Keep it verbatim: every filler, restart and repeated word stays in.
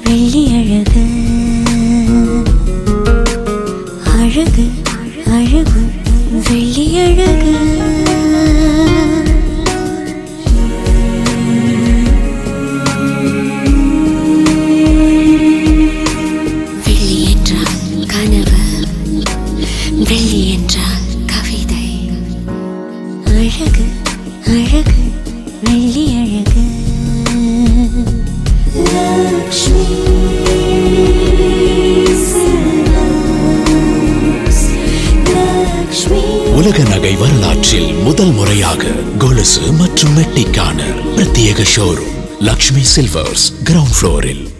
வெள்ளி அழகு அழகு அழகு வெள்ளி அழகு வெள்ளி என்றால் கனவு வெள்ளி என்றால் கவிதை அழகு அழகு வெள்ளி அழகு Lakshmi Lakshmi உலக நகை வரலாற்றில் முதல் முறையாக கொலுசு மற்றும் மெட்டிக்கான பிரத்யேக ஷோரூம் லக்ஷ்மி சில்வர்ஸ் கிரவுண்ட் ஃப்ளோரில்